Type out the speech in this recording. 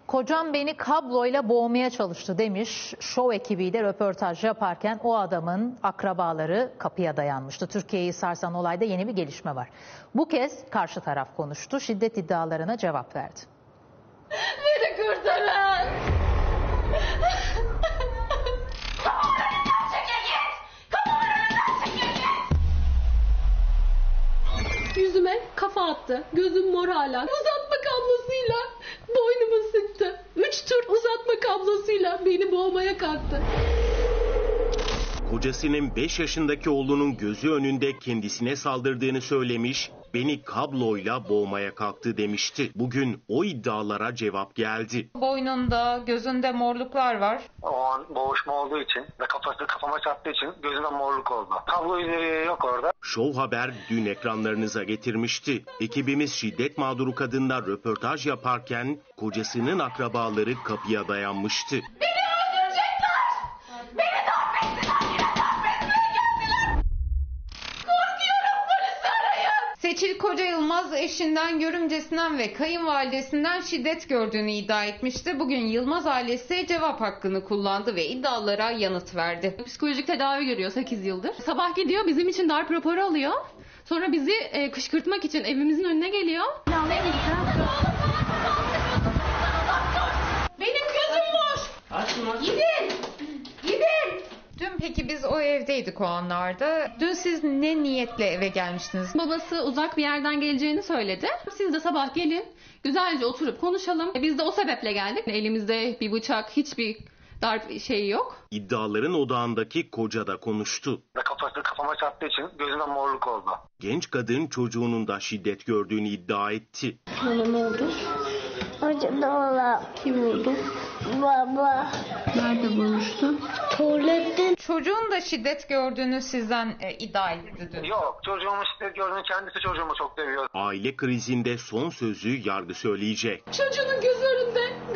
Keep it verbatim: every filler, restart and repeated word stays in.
Kocam beni kabloyla boğmaya çalıştı demiş. Şov ekibiyle röportaj yaparken o adamın akrabaları kapıya dayanmıştı. Türkiye'yi sarsan olayda yeni bir gelişme var. Bu kez karşı taraf konuştu. Şiddet iddialarına cevap verdi. Beni kurtarın. Yüzüme kafa attı. Gözüm mor hala. Uzatma kablosuyla boynumu sıktı. Üç tur uzatma kablosuyla beni boğmaya kalktı. Kocasının beş yaşındaki oğlunun gözü önünde kendisine saldırdığını söylemiş, beni kabloyla boğmaya kalktı demişti. Bugün o iddialara cevap geldi. Boynunda, gözünde morluklar var. O an boğuşma olduğu için ve kafası kafama çarptığı için gözüme morluk oldu. Kablo izleri yok orada. Show Haber dün ekranlarınıza getirmişti. Ekibimiz şiddet mağduru kadınla röportaj yaparken kocasının akrabaları kapıya dayanmıştı. Beni öldürecekler. Beni darp ettiler. Yine darp etmeye geldiler. Korkuyorum, polisi arayın. Seçil Koca Yılmaz eşinden, görümcesinden ve kayınvalidesinden şiddet gördüğünü iddia etmişti. Bugün Yılmaz ailesi cevap hakkını kullandı ve iddialara yanıt verdi. Psikolojik tedavi görüyor sekiz yıldır. Sabah gidiyor, bizim için darp raporu alıyor. Sonra bizi e, kışkırtmak için evimizin önüne geliyor. Benim gözüm boş. Gidin. Gidin. Dün peki biz o evdeydik o anlarda. Dün siz ne niyetle eve gelmiştiniz? Babası uzak bir yerden geleceğini söyledi. Siz de sabah gelin, güzelce oturup konuşalım. Biz de o sebeple geldik. Elimizde bir bıçak, hiçbir darp şeyi yok. İddiaların odağındaki koca da konuştu. Ve kafası kafama çarptığı için gözüme morluk oldu. Genç kadın çocuğunun da şiddet gördüğünü iddia etti. Bana ne oldu? Hocam valla. Kim vurdu? Baba. Nerede vurmuştu? Tuvalette. Çocuğun da şiddet gördüğünü sizden e, iddia etti dün. Yok, çocuğumun şiddet gördüğünü kendisi çocuğumu çok seviyor. Aile krizinde son sözü yargı söyleyecek. Çocuğunun gözü önünde